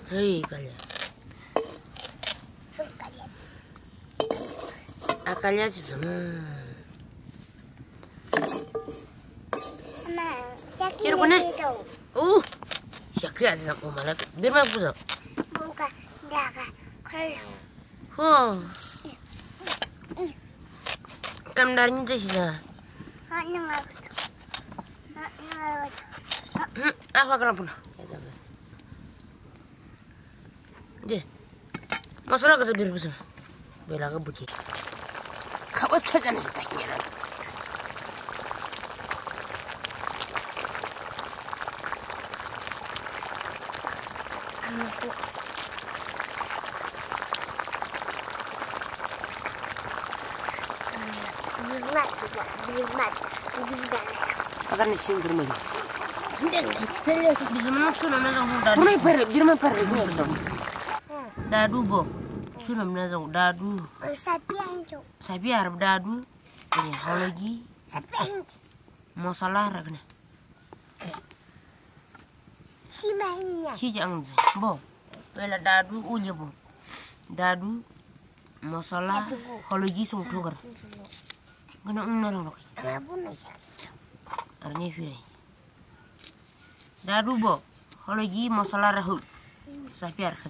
Hei kalian. Kalian Kira mana? Syakri ada nak malam. Biar mana pusat? Bukan, dah kan. Oh. Kam dari ni je sih. Apa kalau pun? Je. Masalah ke biar pusat. Bela ke buci. Kau saja nak tanya. Agar ni singkir maju. Bisa menusuk nama zong dadu. Pernah per, birma per itu zong. Dadu bo, sunam nama zong dadu. Sapi Arab dadu. Ini halogi. Masalah ragna. Si jangan je, bo. Bela dadu unya bo. Dadu masalah halogi sung tugar. Kena menolak. Arnya firai. Dadu bo, halogi masalah rahu. Sapi Arab.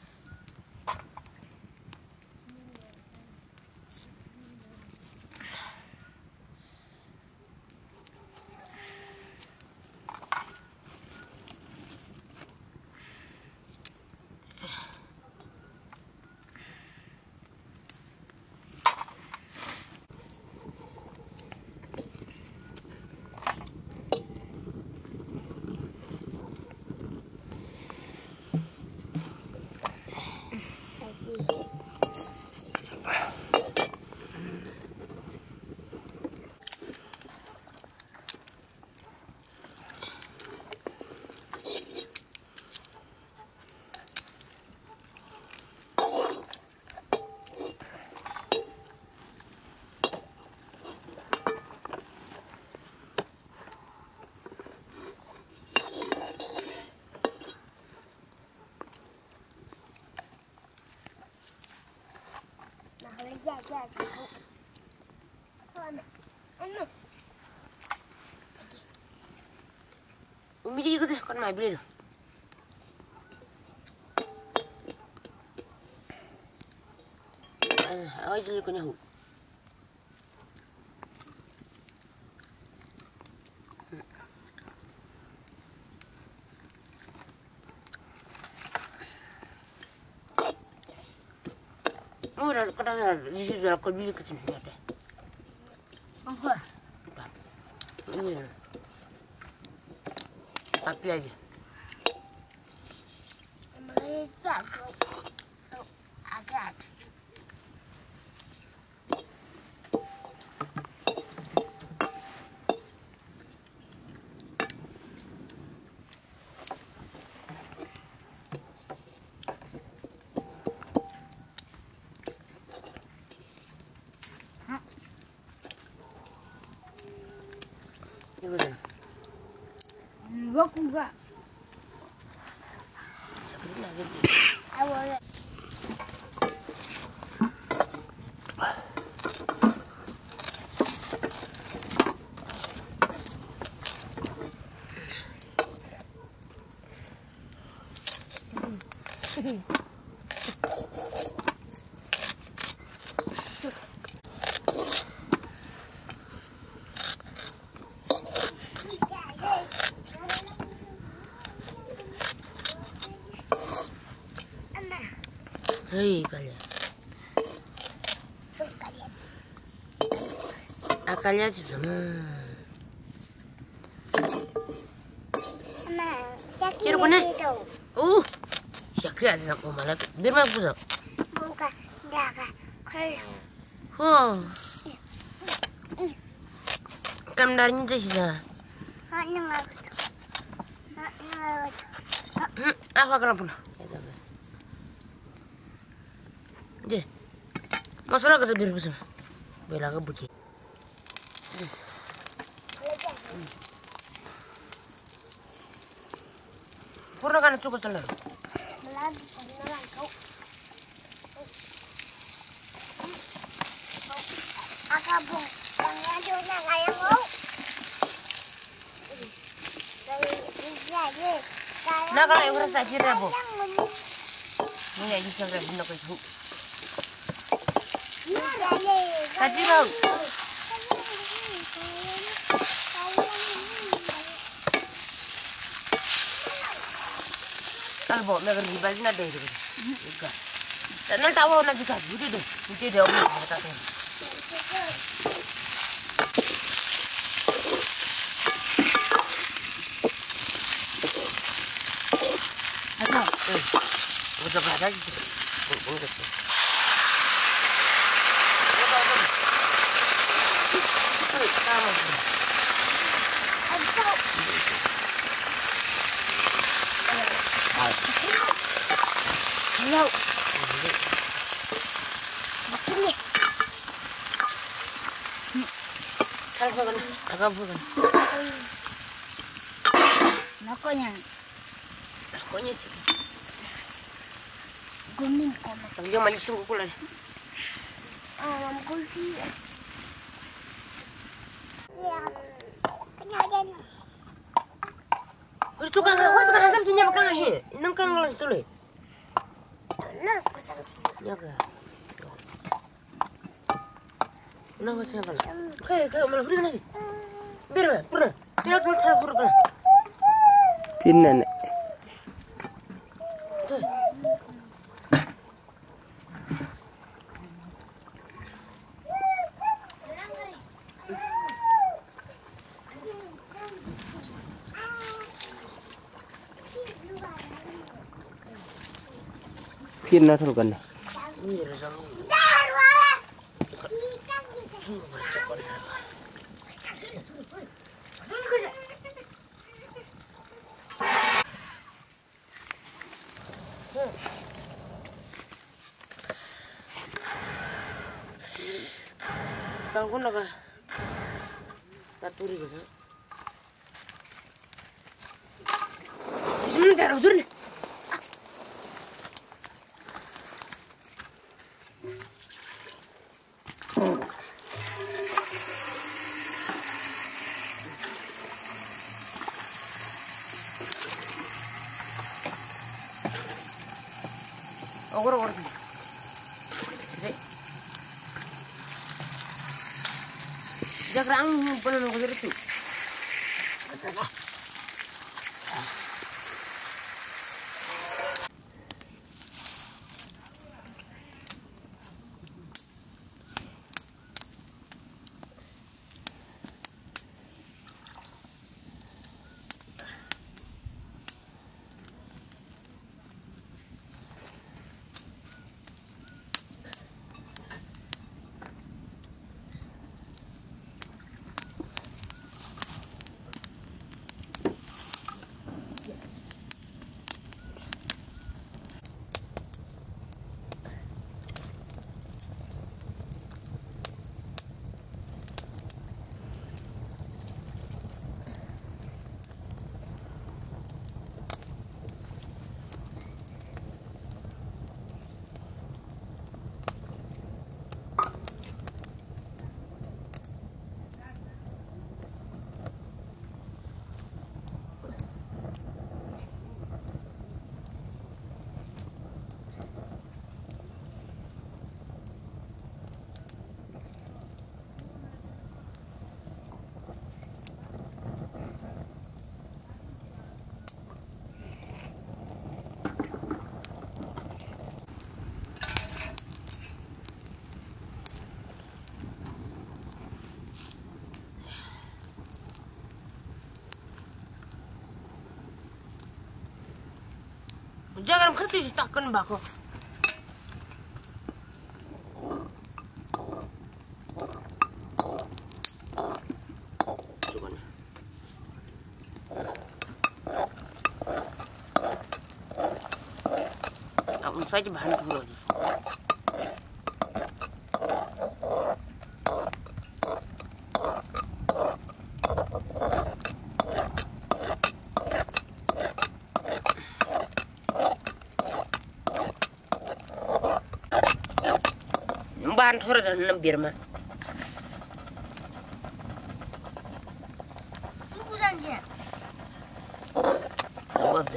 Umi dia ke sih kan mai beli. Awak jadi kena hu. Ora kadang di situ aku beli kecil ada. Apa? Ini. Tapi aja. Agak. Ini kan. Baku enggak? Seperti lagi. Awalnya. Hei kalian. Kalian juga. Kira mana? Syakri ada nak malam. Biar mana pusat? Bukan, dah kan. Oh. Kam dari ni je sih. Apa kalau pun? Je. Masalah ke biar pusat. Bela ke buci. Purna kan cukup selesai. Nah kalau yang rasa kira bu, ni yang bisa kira benda kau itu. Tadi tau. Kalau bawa mereka di balik nada itu. Enggak. Dan nanti tahu nanti kan, udah deh, nanti dia omong kata tu. Ada. Udah berapa lagi? Udah. Hello. Agak bukan. Nakonya sih. kuning sama. Tapi dia manis sungguh pula. Mam kulfi. Ya, kenyataan. Itu kan asam punya makan ahe. Nang kang lang tuloy. Nah, kusang sini. Ya ka. Nang ko siya pala. Kaya malah puri nasi. Biar pura. Biar tu thara pura pura. Pinnan. Pinna thulkan. Ini rezang. Tangkon naga. Taturi gitu. Sebentar, udah nih. Ogor. Jakrang pun nunggu itu. Jangan kecil takkan bako. Coba nih. Aku saja bahan dulu. Bahan thora da nan birma. 누구 단지야? Wabda.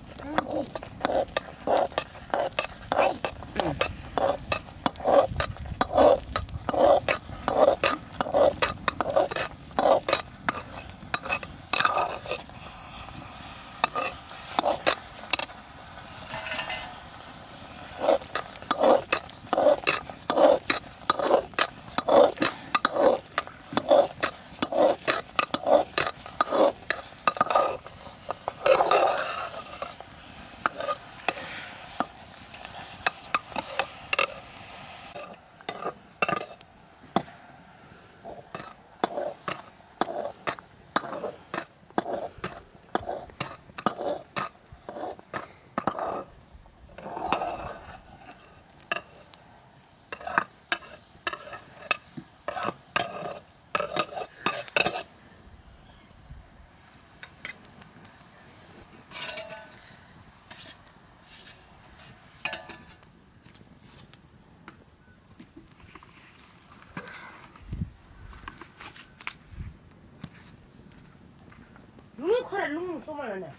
Kora lungu somala na.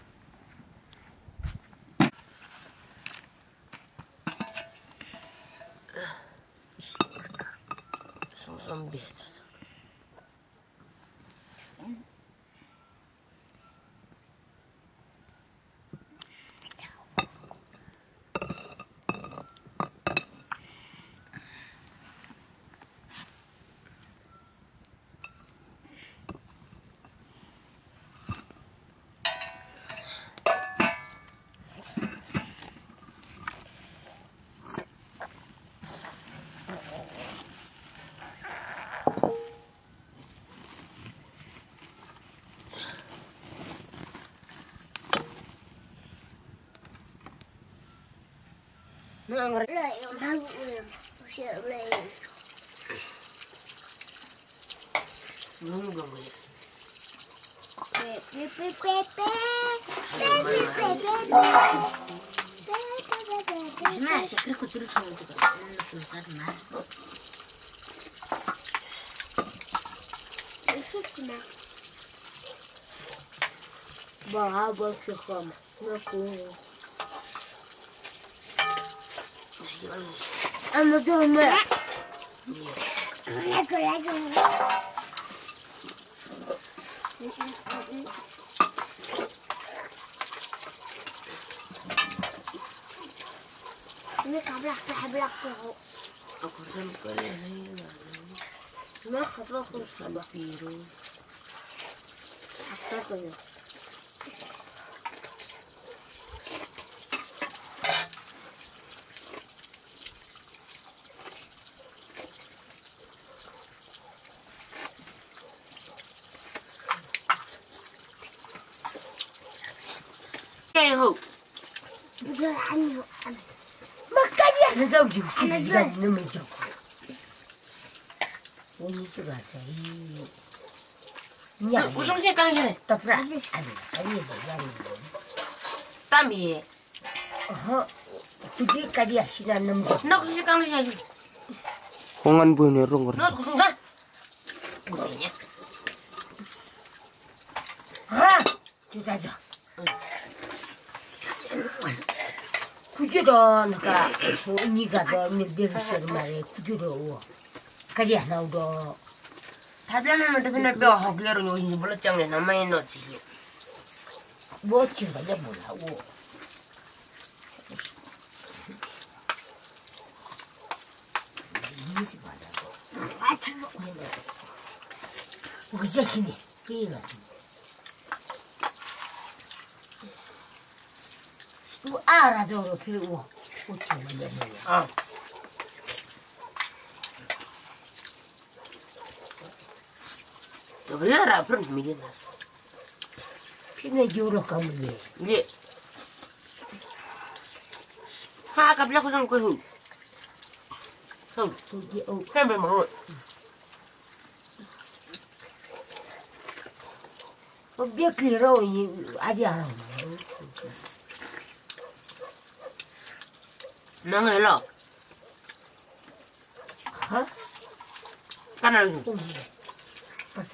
Som beta. لا يوم هالقولم وش يوم Nunca mais. جماعة شكلكم تروحوا تقولون تنصر معه. بابا شخام نقول أنا دوم حبلك أقول لك ما خطوة خمسة بيرو. حطيته كاين هو. بدل عني أنا أنا زوجي أنا وفي زوج. نمي جو. ونسيبها سهي. وشو شيء كان هنا؟ تفرح أنا قريبة يعني. تامي. ها كذي كذي أشياء نمجو. ناقص شيء كان هنا. Hongan bunyi rong. ناقص شو ده؟ بنية. ها تجازا. كجورو نكا نيجا دو نيجي سرماري كجورو. كذي أنا ودو. 타비아는 근데 뼈 허기로 요인지 몰랐잖아. 남아있는 넣지. 뭐 지금 가자 뭐라고. 이지 말라고. 우리 자신이 그이가. 또 알아줘로 배우고 고치면 되는 아. 여기 알아. 그럼 미겠나. 피내 주러 가면 돼. 이제 하 갑자기 고생 거후. 형, 거기 햄을 먹어. 몇 킬로 아직 안 하고. 나가라. ها؟ كان عايزين بس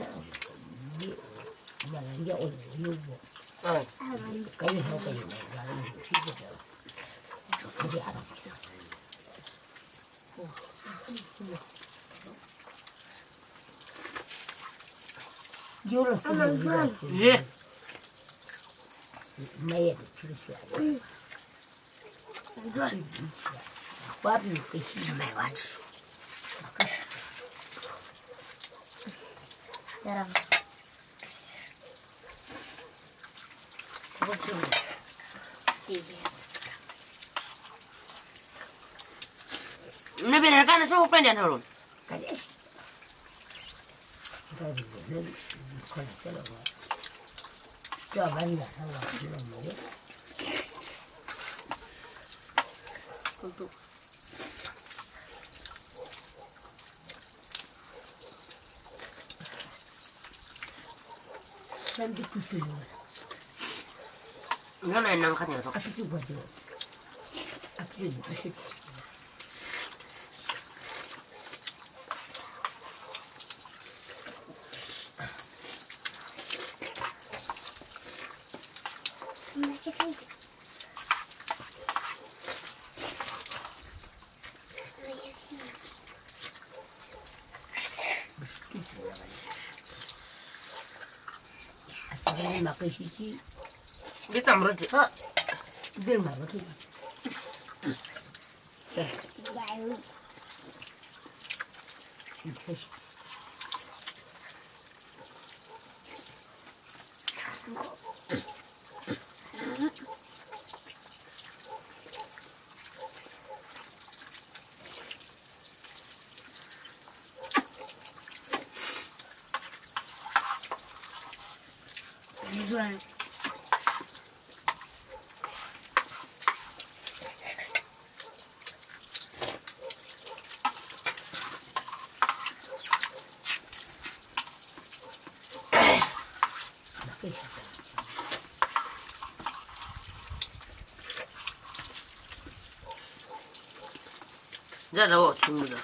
لا لا يقول يوم اه كاين هو كاين يعني في كذا كذا عرف يورا ليه ما يدري شو بابي كيشي ما يوانش ترى النبي كان شو بين يدهرون كان ايش هذا اللي كل سنة جاب عنا هوا لما وصل كان بيكتب انا انهم خدني تو أكتب بدو أكتب أكتب أسمع ما كيشي بيتمرد ها دير ما بكي ده هو شو ده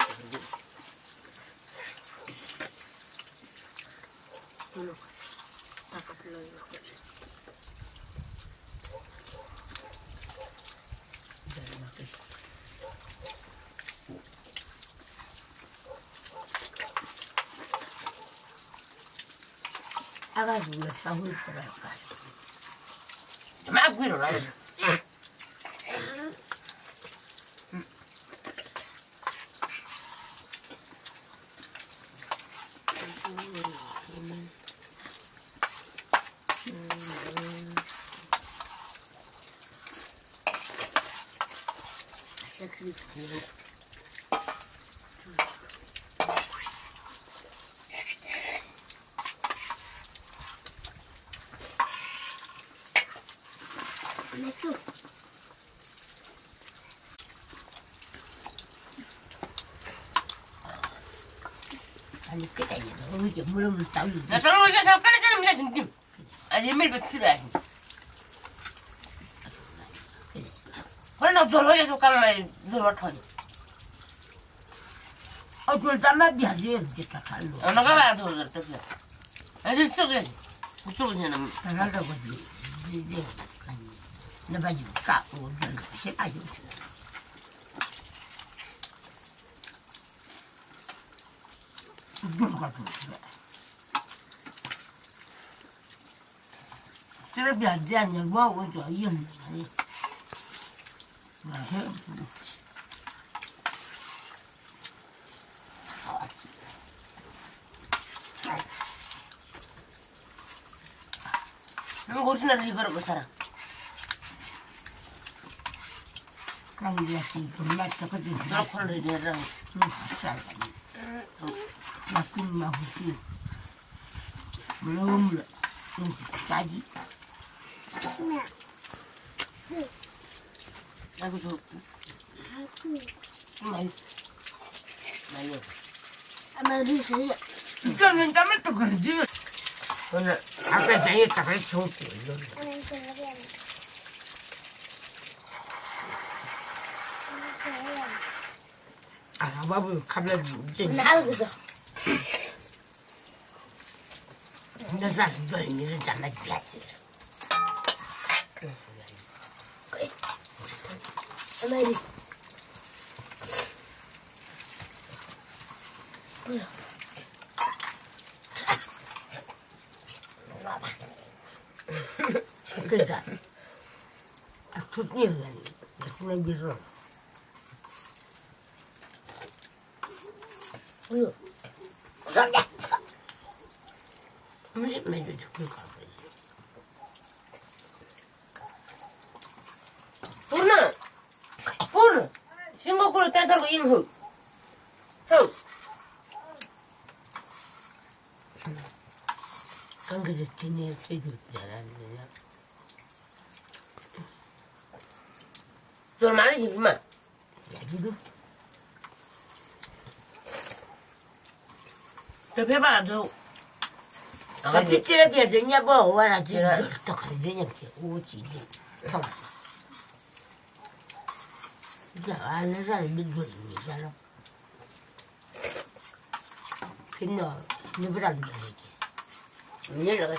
أغادي يسوي فرق ما أقبله لا أنا كده هو يجمله من طاولة لا ترى وجه سافر كلام لازم تجيب اليمين بتصير كنا زور وجه سو كلام زور وطني أقول ده ما بيهزير جتكلم أنا قبل أدور زور تفيا هذه الشغل الشغل هنا أنا ده بدي دي نبجي كا وجل شيء أجيب ترى بيهزيني الواو وجايين ما هي نقول نرجع برا بسرعة كان يأتي كلها تقدم نروح نرجع لكن ما هو شيء ملهم تعدي أقول شو ما يو أما ريش هي كان أنت ما تقدر أنا عارفة زي تقريبا صوتي أنا يمكن 알아봐보 카메라 이제 나도 너 사진 좀 이런 장난 비하지. 아마리 그러니까 좋니 그냥 그냥 비서. 우유 쏜다. 음식 매주 죽을 거 같아. Purna, Singapore teater in who? 상그레 티네 세줄 잘하는데요. 저 많이 집만. 야기도 저 배봐 저. 피티라 비하더냐 뭐 와라 지금 또 그러냐 오지 통. 야 안에 사람 믿거든요. 근데 누구랑 다르지? 내려가자.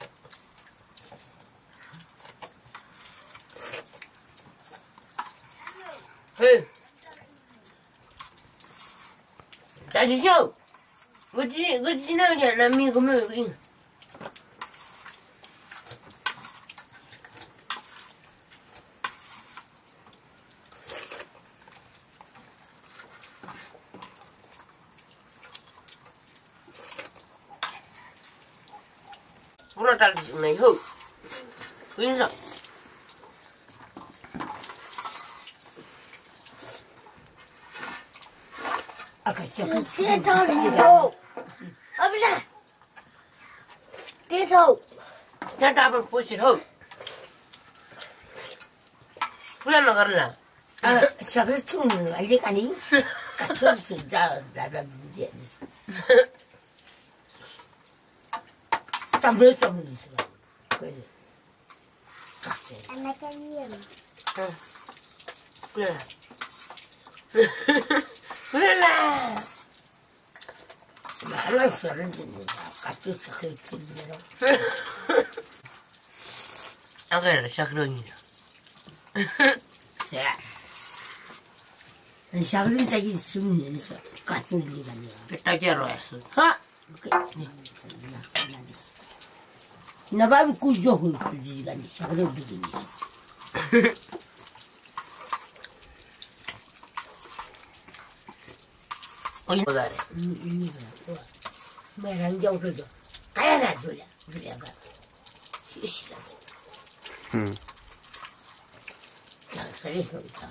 헤이. 자 주셔. 그 지나지 않아 미고면 Nó ra này hư Quyến rồi 아까 뒤에도 아버지 뒤에도 Nó ra bên phố xịt hư Lên là gần là 샤그 충을 알리가니 같은 수자 나라 문제 담배 좀 있어 그래 엄마 짠이야 Lên Lên là 나라 서른인데 같이 샤그 틀리라 Ăn cái là sắc rồi nhỉ 샤그는 자기 있으면 같은 리가니야 Cái tay chơi rồi 하 나바비 꾸죠 그 리가니 샤그는 비기니 Ôi như vậy 매랑 정도도 가야나 줄래 줄래가 시시다 자 소리 소리다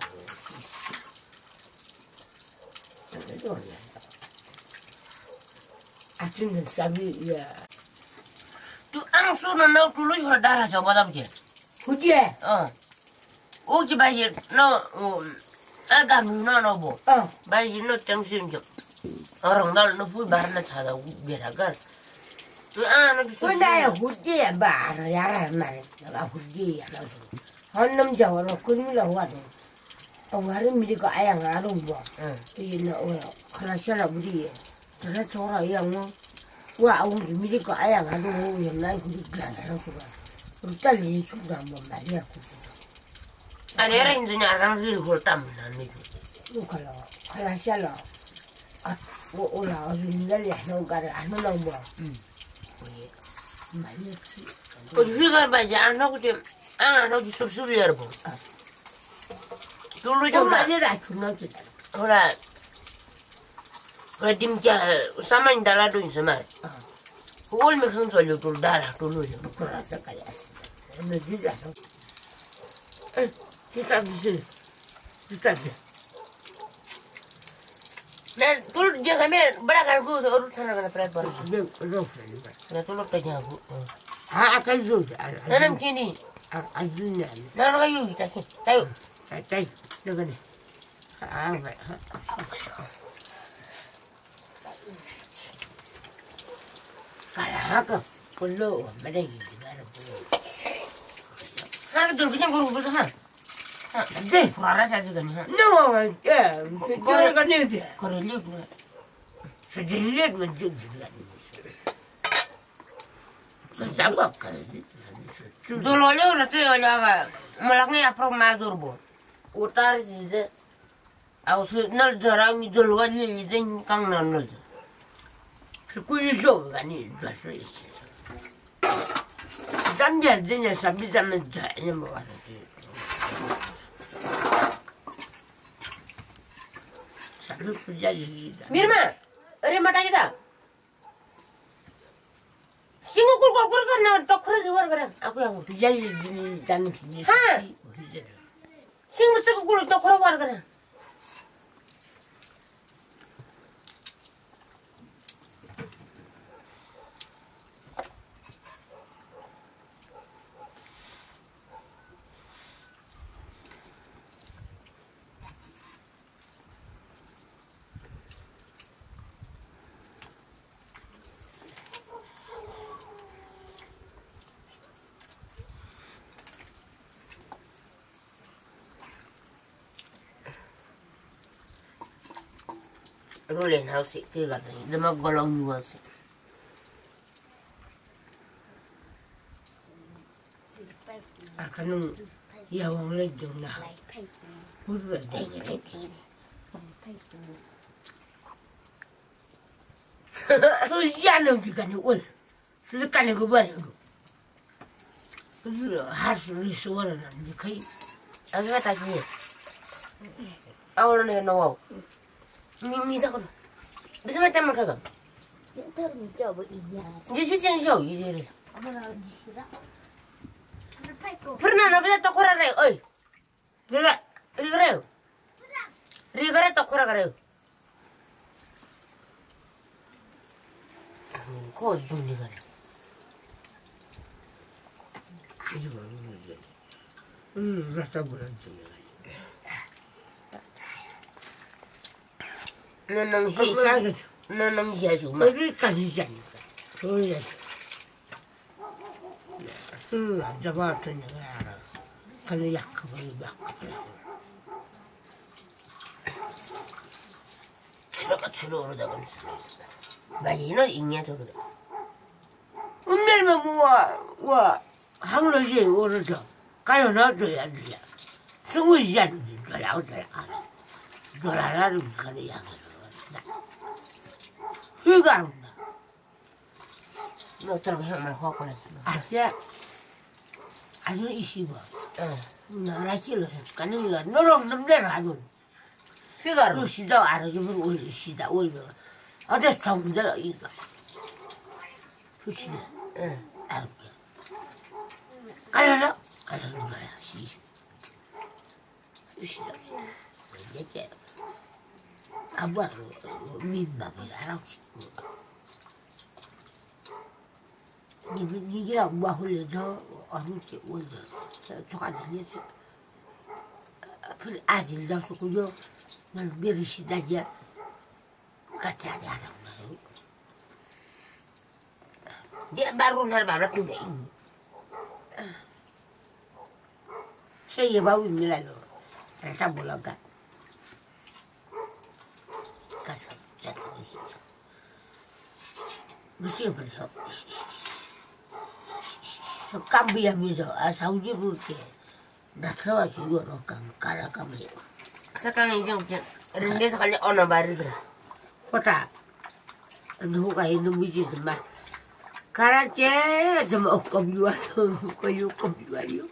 아침은 쌈이야 Chú ăn xuống nó nấu chú lấy hồi đá là cho bao đâu chứ 후디에 Ủa chứ bây giờ nó Ăn cảm nó bộ Bây giờ nó chẳng xuyên chụp Ở rồng đó nó vui bà nó trả đầu biệt hả cơ Chú ăn nó xuống 후나야 후디에 말아 야라 말해 내가 후디야 나서 한 남자가 끊으려고 하도 와를 미리고 아양 알은 뭐 이게 너 클라시라 우리 제가 저라 양뭐 와 우리 미리고 아양 알은 옛날 우리 그라라고 우리 딸이 죽도 한번 말이야 Anh ấy là nhà đang ghi hồi tầm là này 누가라 클라시라 아 올라와서 니가 해서 가라 안 올라온 뭐 말이었지 Ôi chú gà bà già ăn nó có chuyện ăn nó chỉ sụp sụp lìa rồi Chú lấy cho bà 말이라 그러지 Hồi là tìm chả Sao anh ta là đuổi sao mà Ôi mình không phải lưu đá là tôi lưu 그러다 가야 너 진짜 Chị ta đi Nè tôi giờ cái mẹ bà cái cô rồi rút sang là phải bỏ Nè tôi lúc tay nhà vụ 아 아까 줘 Nè làm chi đi 아주냐 Nè nó cái gì ta kì Tay 짜이 저거네 아 왜? 가라가 불러 말해 이거는 Nè cái tôi k냥 그러고 벌써 하나 네. Kurara saja kan ya. 너무 예. 그거가 내게. Kore lihat gue. 수질리면 juga. Sudah kan. Jololnya udah tuh ya jaga. Malaknya apa mazur bu. Utar sih. Aku nol jarang jol wajib itu kang nol. 그이죠 아니 좋았어 있어. 잠잘 되냐 잠이 잠은 자냐 뭐 하지. 잠을 부자지. Mirma, ada mata kita. Singo kur karena dokter di luar kan. Aku yang 부자지 dan sini. sing mesti kur dokter luar kan. Rolling house ke kan. Dama golong juga sih. 아까는 야왕을 줬나. 물을 내게. 소지하는 기간이 올. 수직간에 그 말이고. 그 하수를 수월은 거의. Aku kata gini. Awalnya no. Misa kan. Bisa macam mana kan? Terus coba iya. Di sini yang jauh ini. Apa di sini? Pernah nabi tak korang reu, oi. 내가 Rigare tak korang reu. Kau jumni kan? rasa berhenti. Nanang hiya cuma. 어디 가지잖아. 소리야. 앉아봤더니 알아. 그는 약합을 약합을. 주로 오르다가 많이는 인게 저러다. 음멸만 뭐 항로지 오르죠. 가요 넣어줘야 돼. 승우지 않는지 줘라고. 줘라라는 그런 약을. 휴가 안 온다. 너 저렇게 형만 화고네. 아야. 아주 이씨고. 응. 나라 길러. 가능이가 너랑 넘내라 아주. 휴가로. 루시다 알아주면 올리시다 올려. 어제 성문대로 이거. 루시다. 응. 알게. 가려라. 가려는 거야. 시. 루시다. 이게 아빠 민망을 알아지. 니기랑 뭐 흘려줘. 어느때 올려. 저가지고 아들 잡수고요. 난 미르시다냐. 같이 하지 않았나. Dia baru nar baru pindah ini. Saya bawa milalo. Rasa bulaga. Kasar jatuh ini. Mesti berapa? Sekambia miso asal dia burke. Nak tahu juga orang kara kami. Sekarang ini jangan rendah sekali orang baru tu. Kota. Nuh kaya nubuji sembah. Karace cuma okam jual tu, kau okam jual you.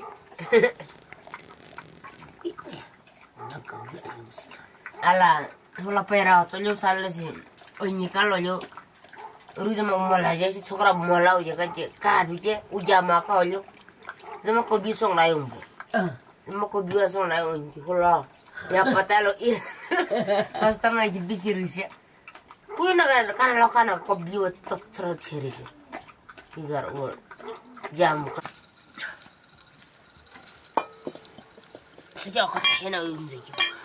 Nak kau jual. Ala, kalau pera tu lu salah sih. Oh ini kalau lu, uru zaman umur aja sih cokra umurlah uja kan je, kadu je, uja maka lu, zaman kau bisong layung bu, zaman kau bisong layung je, kalau ya patah lu, pas tengah je bisir sih. Kau nak kan lo kan kau biu terus ceri sih, biar ur jam. Sejak kau hina unjuk.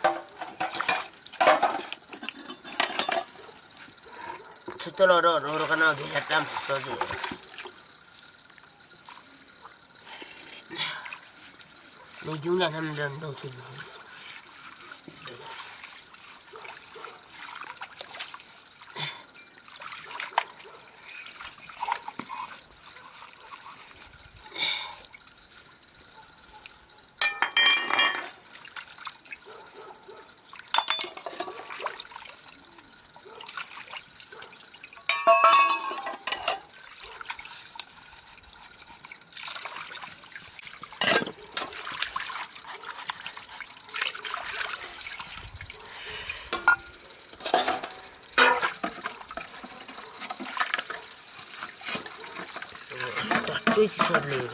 Setelah orang kena biarkan saja. Ni jumlah 6 dan 2 sini. Which is a blade.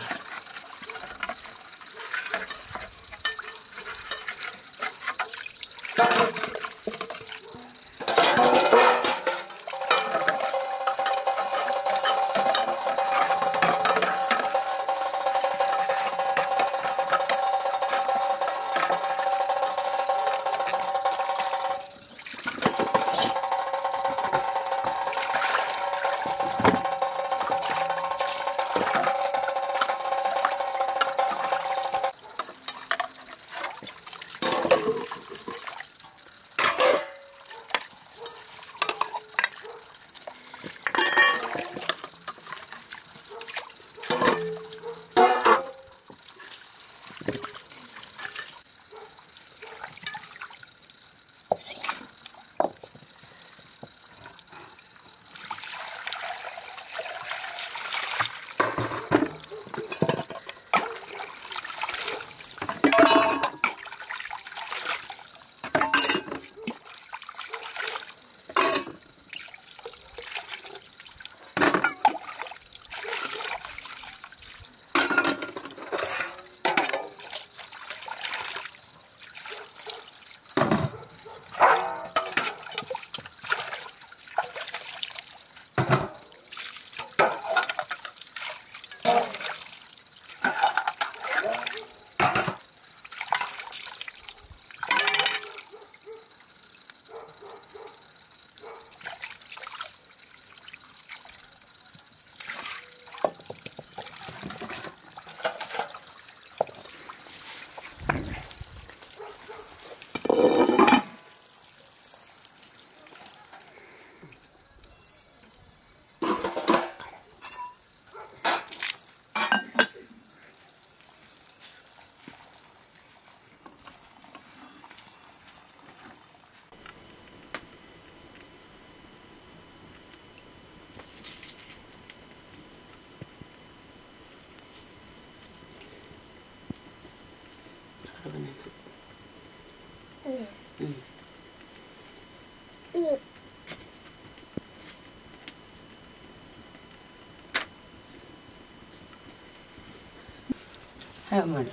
Hai mana?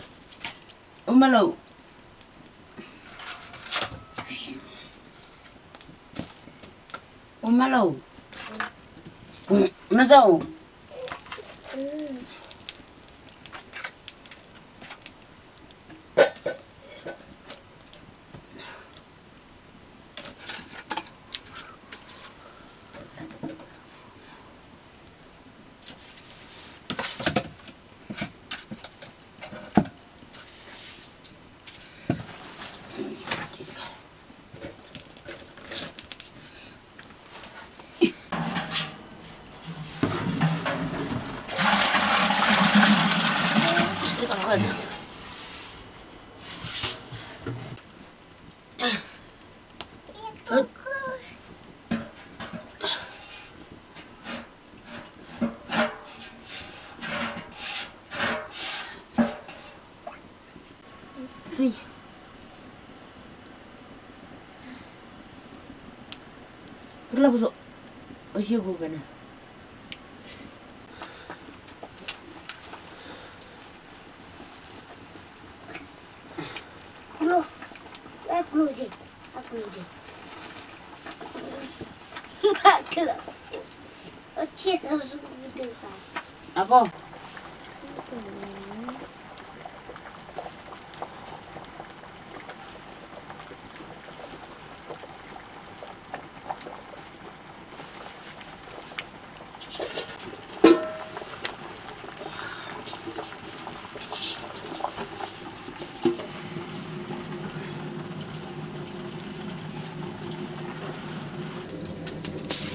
Malau. Malau. Nazau. Perlah busuk. Oh iya gue bener. Aku aja. Oke, langsung gitu kan. Apa?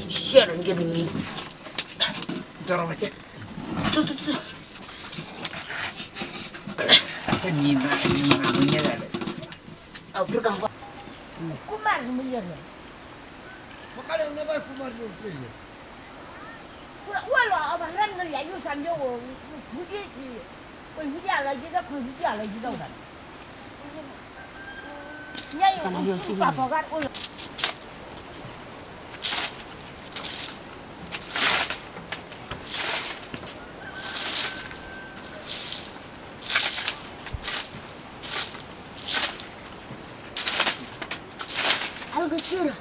Sharon giving me. Dorong aja. Tuh. Saya nyimak punya ada. Oh, berkah kok. Kumar miliar ya. Makanya kenapa kumar dulu pilih? Walau abang ran ngeliat itu sambil hujan sih. Hujan lagi dah, hujan lagi dah kan. Nyai apa kan? Algo surah.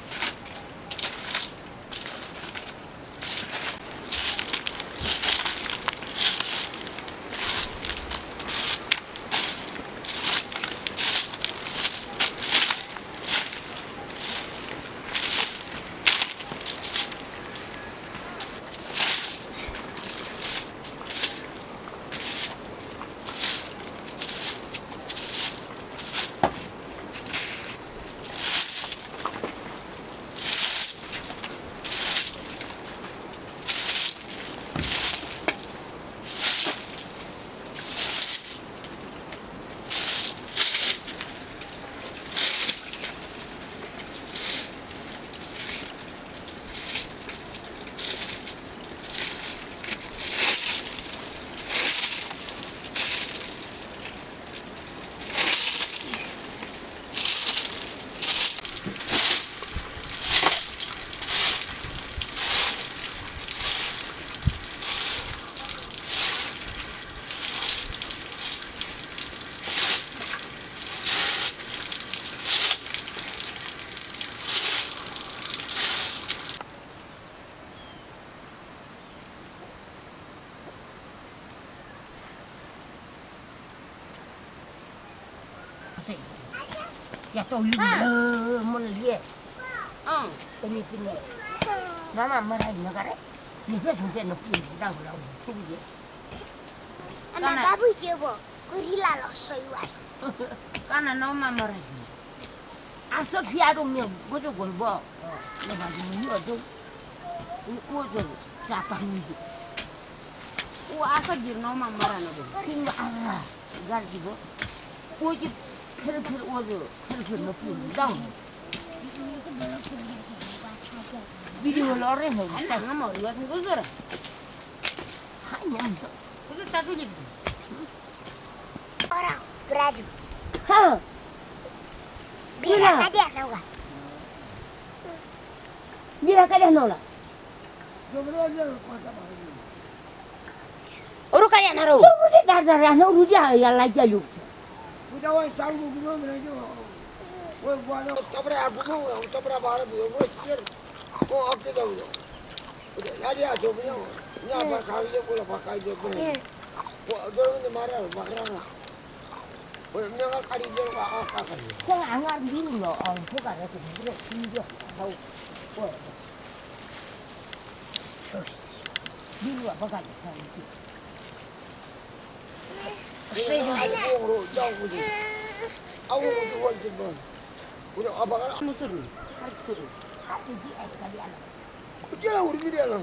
Ya tahu lu mau lihat. Ini. Mama marah negara. Ni sudah nak pergi dah ulang. Tunggu dia. Anak babu jebo. Gorila lo soiwas. Karena nama marah. Asal fiarumnya bodoh golbo. Lepas ini ada. Ini siapa ni? Asa jir nama marah nabi. Tinggal Allah. Gardi bo. Wajib Helper ojo, helper nak pergi dah. Video loreh ni. Saya nggak mau lihat kusur. Hanya untuk. Kusur satu je. Orang beradu. Ha. Bila tadi ada orang. Bila kalian nolak. Urut kalian haru. Semua dah dah urut dia yang lagi lu. Udah wah sanggup belum aja. Wah buana tabra abu mau, tabra baru mau sir. Oh oke dah udah. Udah lari aja punya. Ni apa kali je pula pakai je punya. Wah dorang ni marah, marah. Wah ni orang kali je apa kali. Kau angan dulu lo, bukan ada tu bukan dia tahu. Wah. Sorry. Dulu apa kali kali. Saya nak orang jauh je. Awak tu buat je bang. Udah apa kan? Musur. Harus suruh. Hati dia kali anak. Jangan urut dia lah.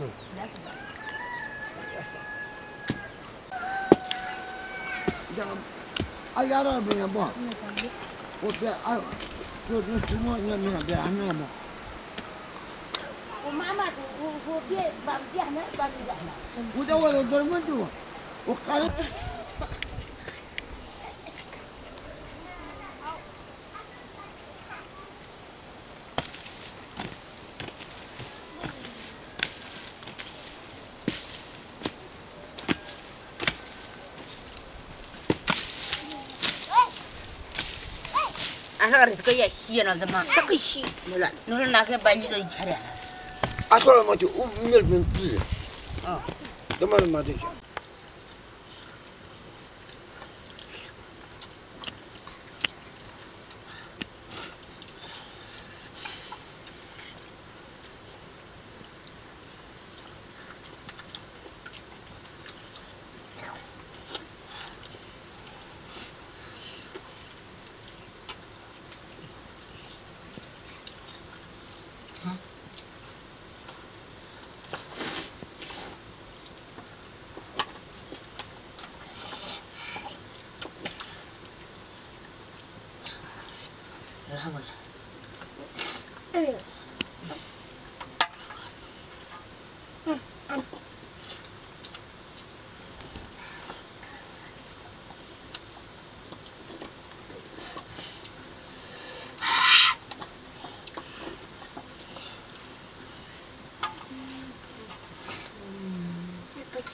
Jangan. Ayah ada punya bang. Udah ayah. Tu semuanya ni ada anak bang. Mama tu dia bangkit nak bangkit nak. Udah awak dorang tu. Oh kalau Anak itu kayak siapa zaman. Sakit. Nula nak banyak tu cari. asal macam umil binti. Demar macam.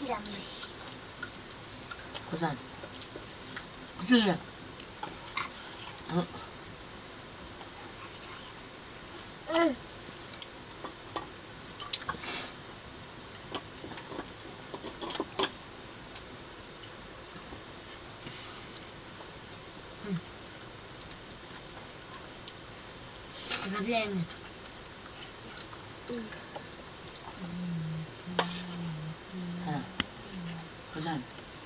티라미수. 고산. 무슨 응. Проблемы. 고산.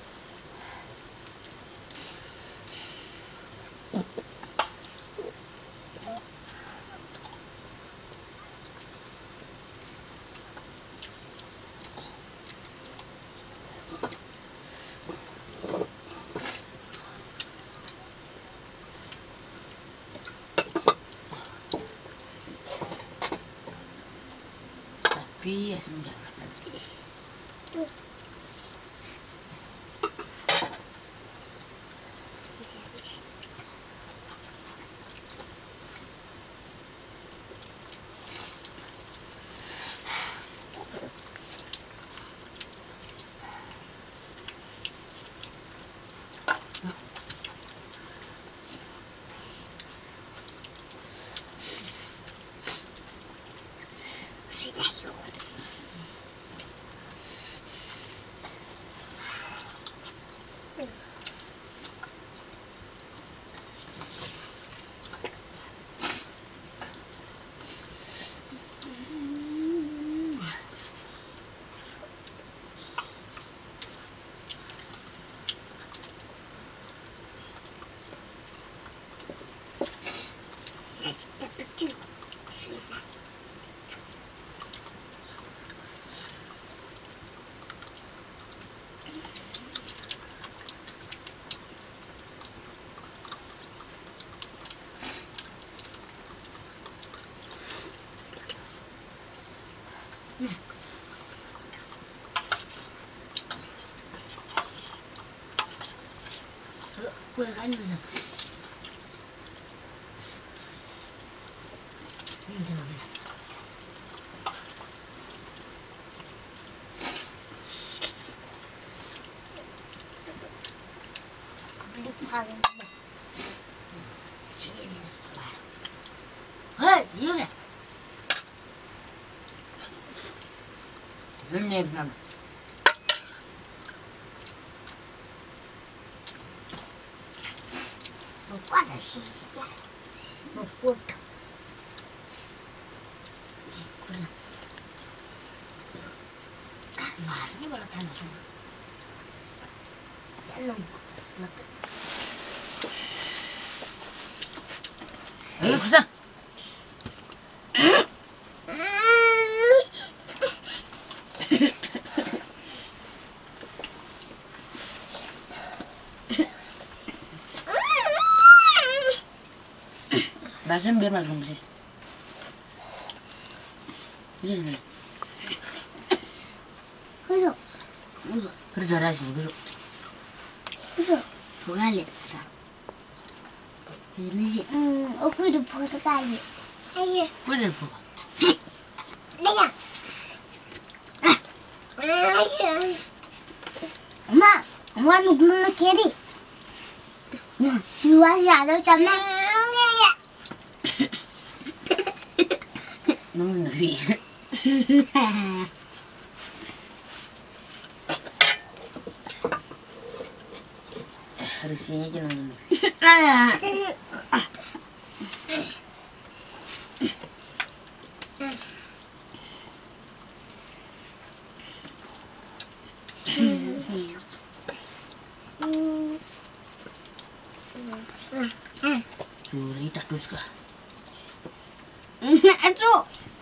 Tapi asam jangan. 진짜 삐질. 왜 가니면서? 이거래. 눈에 남. 뭐과다 시시야. 먹고. 그래. 말이 그렇다면서. 얄롱. 에이 고산. 말씀 배만 동시. 이게 그래서 무슨? 그래 잘하시 그죠? 도갈래. 이러지. 얼굴도 보서 가지. 아예 꾸질 보고. 내가. 엄마는 굴러 캐리. 좋아하지 않았잖아. 너는 위. 하루씩 얘기는. Curi tak terus kah? Aduh.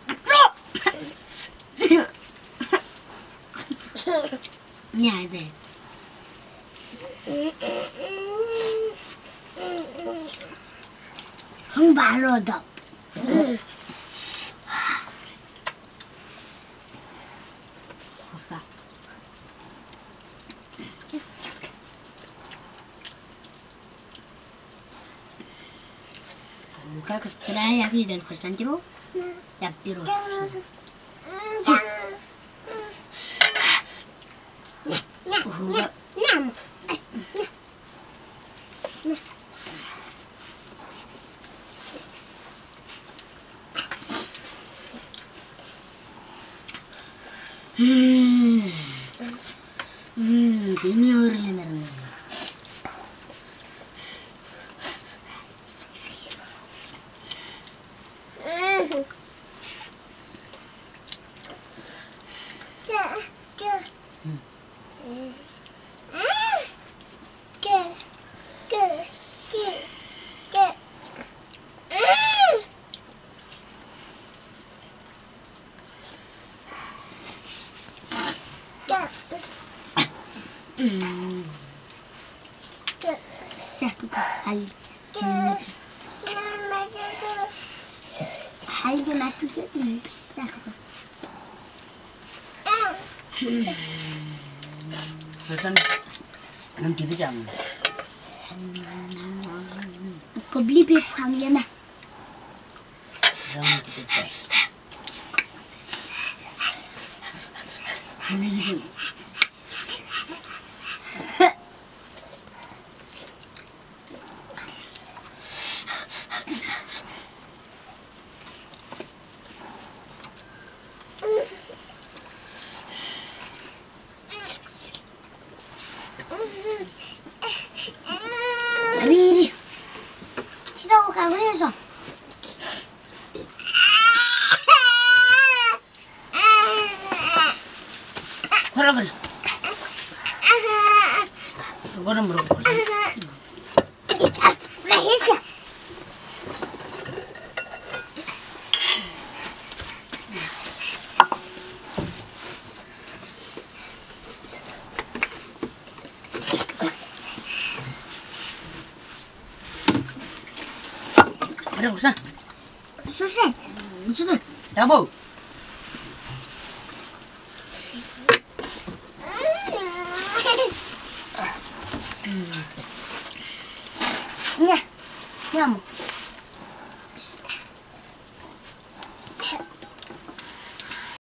Nhà gì? Không bà rồi đâu. Kalau setelah lagi dan kursan jeruk, tak biru. Ini orang ni. Pesan nanti bijang. Kau beli pepang ya nak? Jangan kita cek. Ini bijang. Beri. Tidak kau heso. Korang. Korang berapa? Dah heso. Ada urusan? Susah. Sudah. Dah bau. Ya, kamu.